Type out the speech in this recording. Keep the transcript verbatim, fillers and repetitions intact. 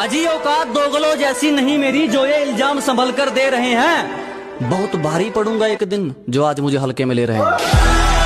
हाजी औकात दोगलो जैसी नहीं मेरी जो ये इल्जाम संभल कर दे रहे हैं। बहुत भारी पड़ूंगा एक दिन जो आज मुझे हल्के में ले रहे हैं।